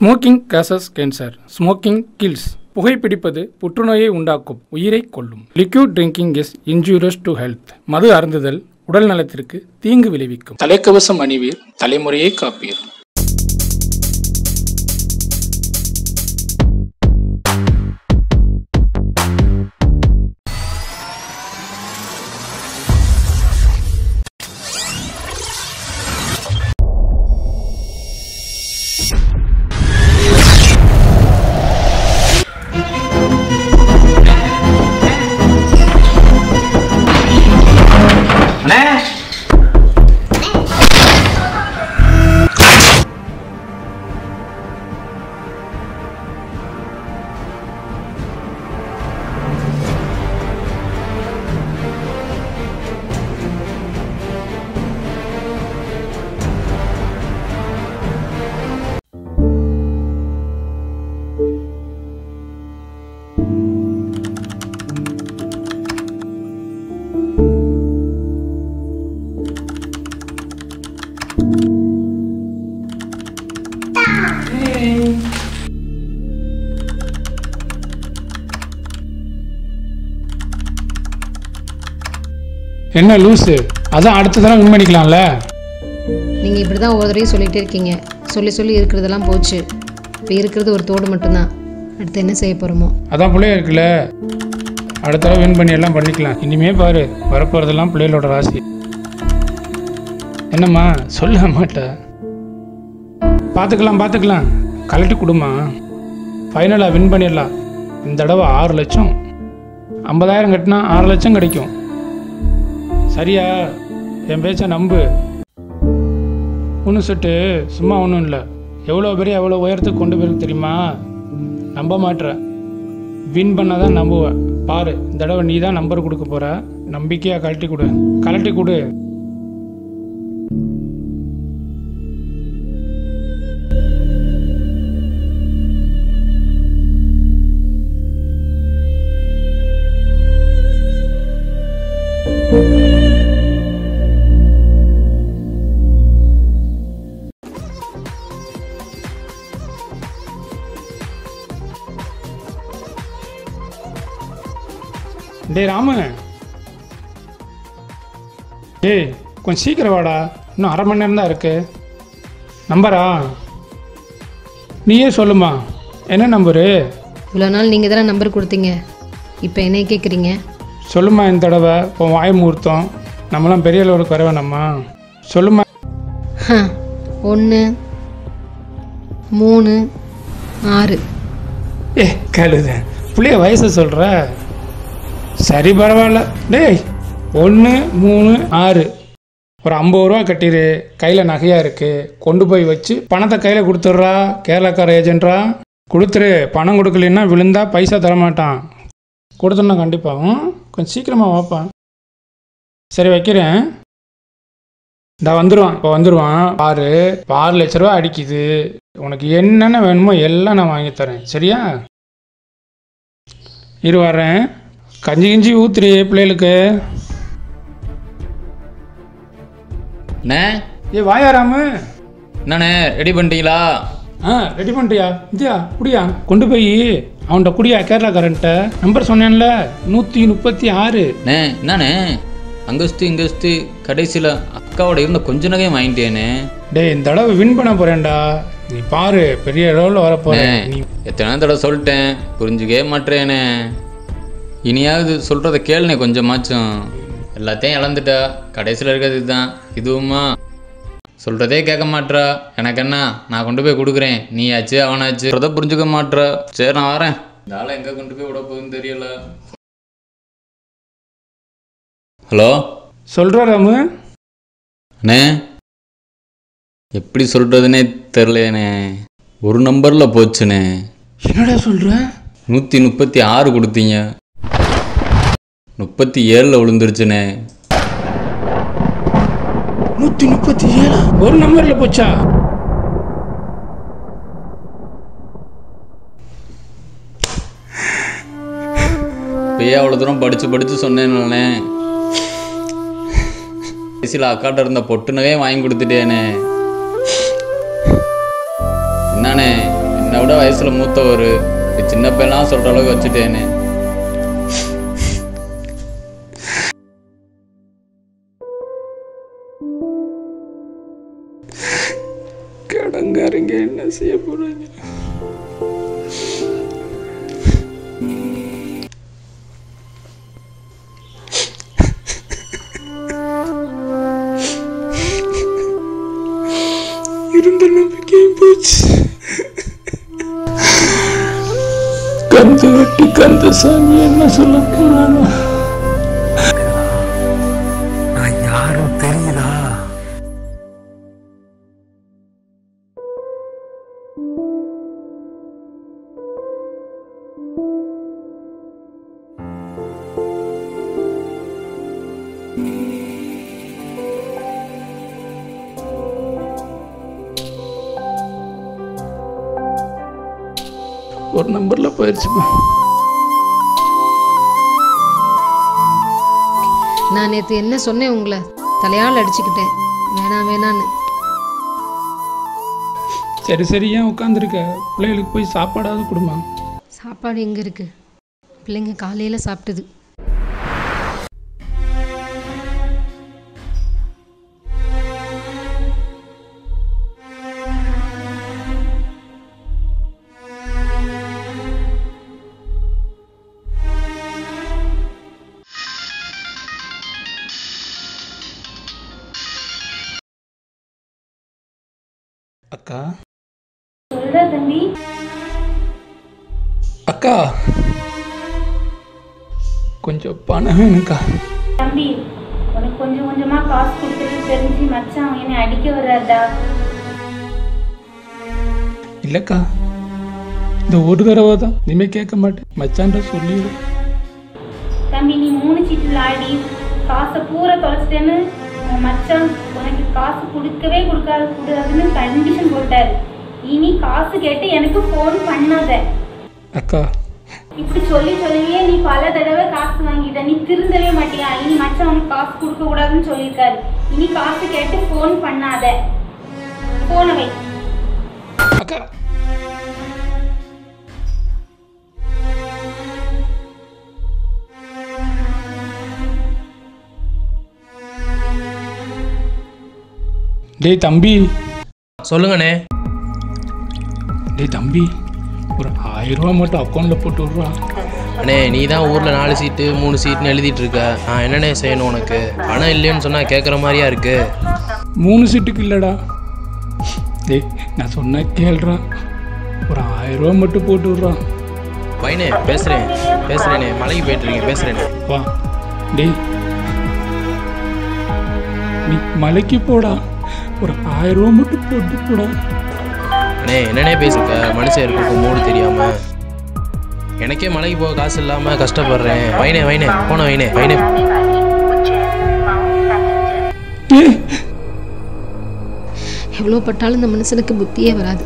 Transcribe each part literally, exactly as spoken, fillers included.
Smoking causes cancer. Smoking kills. புகைப்பிடிப்பது புற்றுநோயை உண்டாக்கும், உயிரை கொல்லும். Liquid drinking is injurious to health. மது அருந்துதல் உடல் நலத்திற்கு தீங்கு விளைவிக்கும். தலைக்கவசம் அணிவீர், தலைமுறையை காப்பீர். என்ன லூசு, அதான் அடுத்த தடவை வின் பண்ணிக்கலாம்ல. நீங்க இப்படிதான் ஒவ்வொரு தடவையும் சொல்லிட்டே இருக்கீங்க. சொல்லி சொல்லி இருக்கிறதெல்லாம் போச்சு. இப்போ இருக்கிறது ஒரு தோடு மட்டும்தான். அடுத்து என்ன செய்ய போறோமோ. அதான் பிள்ளைய இருக்குல்ல, அடுத்த தடவை வின் பண்ணி எல்லாம் பண்ணிக்கலாம். இனிமே பாரு, வரப்போறதெல்லாம் பிள்ளைகளோட ராசி. என்னம்மா சொல்ல மாட்ட? பார்த்துக்கலாம் பார்த்துக்கலாம், கலட்டி கொடுமா. ஃபைனலாக வின் பண்ணிடலாம். இந்த தடவை ஆறு லட்சம் ஐம்பதாயிரம் கட்டினா ஆறு லட்சம் கிடைக்கும். சரியா? என் பேச்ச நம்பு. ஒன்று சுட்டு சும்மா ஒன்றும் இல்லை, எவ்வளோ பெரிய எவ்வளோ உயரத்துக்கு கொண்டு போயிருக்கு தெரியுமா? நம்ப மாட்டேற, வின் பண்ணாதான் நம்புவேன். பாரு, இந்த தடவை நீ தான் நம்பர் கொடுக்க போகிற. நம்பிக்கையாக கழட்டி கொடு, கழட்டி கொடு. டே ராமு, டேய் கொஞ்சம் சீக்கிரம் வாடா, இன்னும் அரை மணி நேரம் தான் இருக்கு. நம்பரா நீயே சொல்லுமா, என்ன நம்பரு? இவ்வளோ நாள் நீங்கள் தானே நம்பர் கொடுத்தீங்க, இப்போ என்ன கேட்குறீங்க? சொல்லுமா, இந்த தடவை இப்போ வாய் முகூர்த்தம், நம்மளாம் பெரிய அளவுக்கு வர வேணாமா? சொல்லுமா. ஒன்று மூணு ஆறு. ஏ கழுத, பிள்ளைய வயசை சொல்கிற. சரி பரவாயில்ல. டேய், ஒன்று மூணு ஆறு, ஒரு ஐம்பது ரூபா கட்டிடு. கையில் நகையாக இருக்குது, கொண்டு போய் வச்சு பணத்தை கையில் கொடுத்துட்றா. கேரளாக்கார ஏஜென்ட்ரா, கொடுத்துரு. பணம் கொடுக்கலன்னா விழுந்தா பைசா தரமாட்டான். கொடுத்துடனா கண்டிப்பாக. கொஞ்சம் சீக்கிரமாக வாப்பான். சரி வைக்கிறேன். இந்த வந்துடுவான், இப்போ வந்துடுவான். பாரு, ஆறு லட்ச ரூபா அடிக்குது. உனக்கு என்னென்ன வேணுமோ எல்லாம் நான் வாங்கித்தரேன், சரியா? இரு வரேன். கஞ்சி கிஞ்சி ஊத்துரு பிள்ளைகளுக்கு. ஏ வாயாராமு, என்னண்ணே ரெடி பண்ணிட்டீங்களா? ஆ ரெடி பண்ணிட்டியா? இந்தியா குடியா, கொண்டு போய் அவன்கிட்ட குடியா. கேரளாக்காரன்ட்ட நம்பர் சொன்னேன்ல, நூற்றி முப்பத்தி ஆறு. நே என்னண்ணே அங்கஸ்து இங்கஸ்து கடைசியில் அக்காவோட இருந்த கொஞ்ச நகையும் வாங்கிட்டேனே. டே, இந்த தடவை வின் பண்ண போறேன்டா. நீ பாரு, பெரிய அளவில் வரப்போறேன். நீ எத்தனை தடவை சொல்லிட்டேன், புரிஞ்சுக்கவே மாட்டேனே. இனியாவது சொல்கிறத கேளுனே கொஞ்சமாச்சும். எல்லாத்தையும் இழந்துட்டா, கடைசியில் இருக்கிறது இதுதான். இதுவுமா சொல்கிறதே கேட்க மாட்டா. எனக்கு என்ன, நான் கொண்டு போய் கொடுக்குறேன், நீ ஆச்சு அவனாச்சு, அதை புரிஞ்சுக்க மாட்டா. சரி நான் வரேன். இந்த ஆளை எங்கே கொண்டு போய் விட போகுதுன்னு தெரியல. ஹலோ, சொல்கிற ராமு. அண்ணே, எப்படி சொல்கிறதுனே தெரிலண்ணே, ஒரு நம்பரில் போச்சுண்ணே. என்னடா சொல்கிற? நூற்றி முப்பத்தி ஆறு கொடுத்தீங்க, முப்பத்தி ஏழில் விழுந்துருச்சுண்ணே. நூற்றி முப்பத்தி ஏழு ஒரு நம்பரில் போச்சா? இப்பயே அவ்வளோ தூரம் படித்து படித்து சொன்னேன்னே. கடைசியில் அக்காட்ட இருந்த பொட்டுனவே வாங்கி கொடுத்துட்டேனே. என்னண்ணே வயசில் மூத்தவர், சின்ன பையன்லாம் சொல்கிற அளவுக்கு வச்சுட்டேன்னு. கடங்காரங்க என்ன செய்ய போறாங்க? இருந்த நம்பிக்கையும் போச்சு. கந்து வெட்டி கந்த சாமி என்ன சொல்ல போறானோ? நான் யாரும் தெரியுதா? ஒரு நம்பர்ல போயிடுச்சுப்பா. நான் நேற்று என்ன சொன்னேன், உங்களை தலையால் அடிச்சுக்கிட்டேன், வேணாம் வேணான்னு. சரி சரி, ஏன் உட்காந்துருக்க? பிள்ளைகளுக்கு போய் சாப்பாடாவது கொடுமா. சாப்பாடு எங்கே இருக்குது? பிள்ளைங்க காலையில் சாப்பிட்டது. அக்கா சொல்ற தம்பி. அக்கா கொஞ்சம் பணம் வேணுக்கா. தம்பி, உனக்கு கொஞ்சம் கொஞ்சமா காசு கொடுத்துட்டு தெரிஞ்சு மச்சான் என்னை அடிக்க வர்றாருடா. இல்லக்கா, இந்த ஒரு தடவை தான், இனிமே கேட்க மாட்டேன், மச்சான்ட சொல்லிடு. தம்பி, நீ மூணு சீட்டில் ஆடி காசை பூரா தொலைச்சிட்டேன்னு உன் மச்சான் உனக்கு காசு கொடுக்கவே கொடுக்காது கூடாதுன்னு கண்டிஷன் போட்டாரு. இனி காசு கேட்டு எனக்கு ஃபோன் பண்ணாத. அக்கா இப்படி சொல்லி சொல்லியே நீ பல தடவை காசு வாங்கிட்ட, நீ திருந்தவே மாட்டியா? இனி மச்சான் உனக்கு காசு கொடுக்க கூடாதுன்னு சொல்லியிருக்காரு. இனி காசு கேட்டு ஃபோன் பண்ணாத. போன வை. அக்கா டேய் தம்பி. சொல்லுங்கண்ணே. டேய் தம்பி, ஒரு ஆயிரம் ரூபா மட்டும் அக்கௌண்ட்ல போட்டு விட்றா. அண்ணே, நீ தான் ஊரில் நாலு சீட்டு மூணு சீட்டுன்னு எழுதிட்டு இருக்க. நான் என்னண்ணே செய்யணும்? உனக்கு பணம் இல்லைன்னு சொன்னால் கேட்குற மாதிரியா இருக்கு. மூணு சீட்டுக்கு இல்லைடா. டேய் நான் சொன்ன கேள்றா, ஒரு ஆயிரம் ரூபா மட்டும் போட்டு விட்றா. வைனே, பேசுகிறேன் பேசுகிறேண்ணே, மலைக்கு போயிட்டுருக்கேன், பேசுகிறேண்ணே. வா. டேய் நீ மலைக்கு போடா, ஒரு ஆயிரம் ரூபா மட்டும் போட்டு போடா. அண்ணே, என்னண்ணே பேசுக்க? மனுஷன் இருக்கு மூடு தெரியாம. எனக்கே மலைக்கு போக காசு இல்லாமல் கஷ்டப்படுறேன். வைனே வைனே போன வைனே வைனே. எவ்வளோ பட்டாலும் இந்த மனுஷனுக்கு புத்தியே வராது.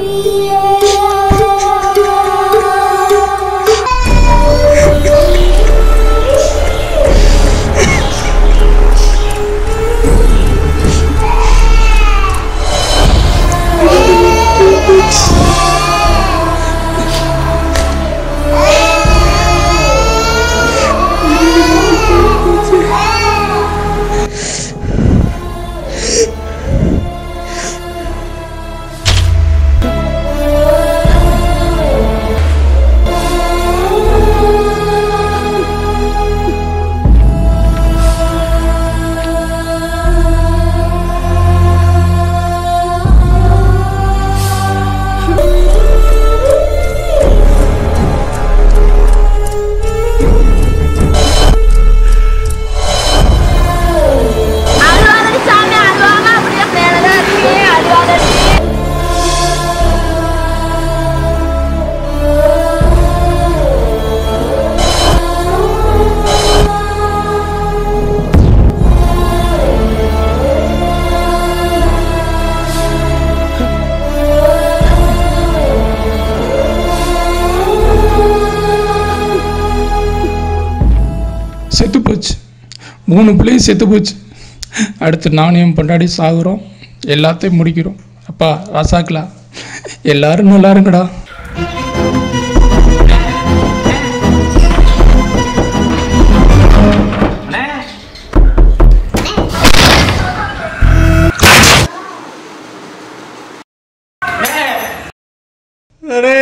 செத்து போச்சு, மூணு பிள்ளையும் செத்து போச்சு. அடுத்து நாணயம் பொண்டாடி சாகுறோம், எல்லாத்தையும் முடிக்கிறோம். அப்பா ராசாக்கலாம், எல்லாரும் நல்லா இருங்கடா. அடே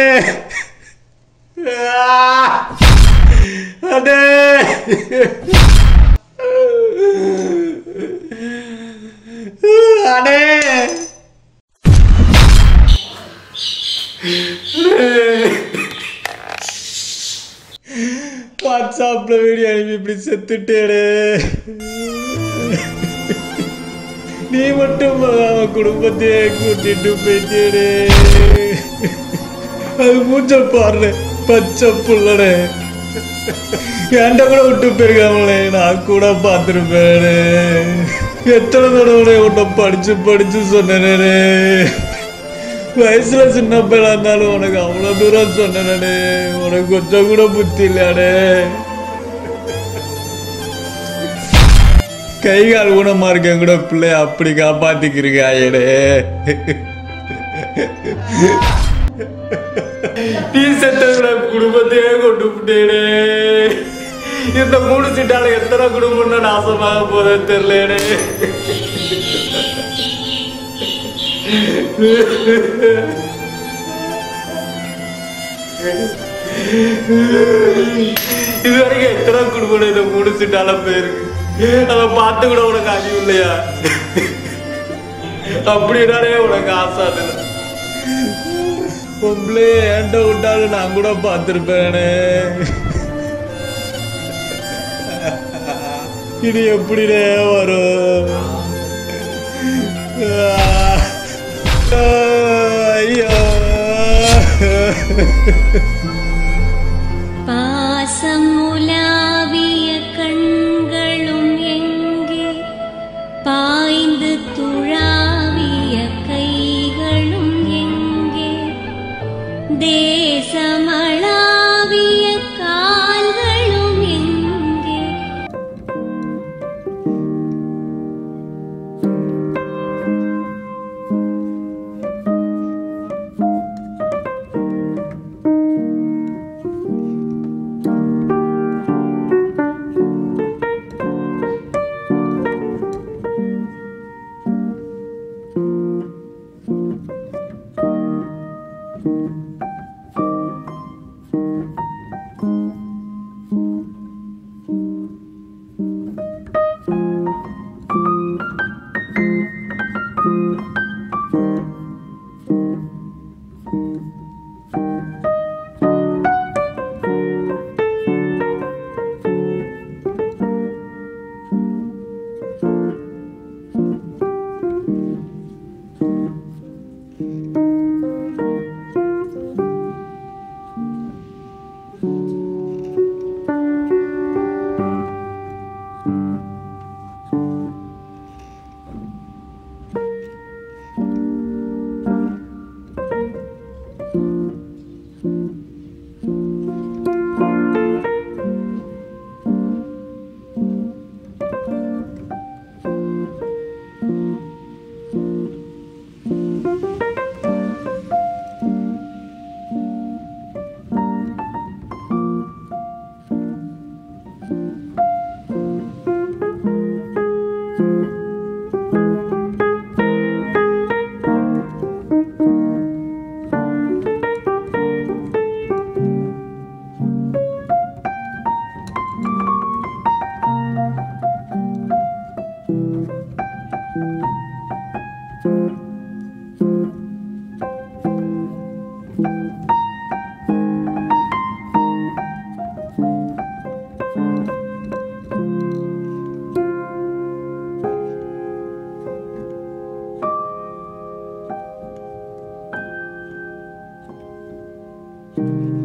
அடே அடே வாட்ஸ்அப்ல வீடியோ அனுப்பி இப்படி செத்துட்டேடே. நீ மட்டும் அவன் குடும்பத்தையே கூட்டிட்டு போயிட்டேடே. அது மூச்ச பாரு பச்சை புள்ளடே. என்கிட்ட கூட விட்டு போயிருக்காங்களே, நான் கூட பார்த்துருப்பேனே. எத்தனை தடவை உன்னை படிச்சு படிச்சு சொன்னேனே. வயசுல சின்ன பையனா இருந்தாலும் உனக்கு அவ்வளவு தூரம் சொன்னேனே. உனக்கு கொஞ்சம் கூட புத்தி இல்லையாடே. கை கால் ஊனமா இருக்க கூட பிள்ளைய அப்படி காப்பாத்திக்கிருக்காயடே. நீ செத்த குடும்பத்தையே கொண்டு விட்டேனே. இந்த மூணு சீட்டால எத்தனை குடும்பம்னா நாசமாக போத தெரியலேனே. இது வரைக்கும் எத்தனை குடும்பம் இந்த மூணு சீட்டால போயிருக்கு. அதை பார்த்து கூட உனக்கு அறிவு இல்லையா? அப்படின்னாலே உனக்கு ஆசை. பொம்பளே ஏன்ட்ட விட்டாலும் நான் கூட பார்த்துருப்பேனே. இது எப்படிடே வரும்? ஐயோ பாசம் உலாவிய கண்களும் எங்கே, பாய்ந்து துழாவிய கைகளும் எங்கே, தேசமளாவிய கால்களும் எங்கே. you.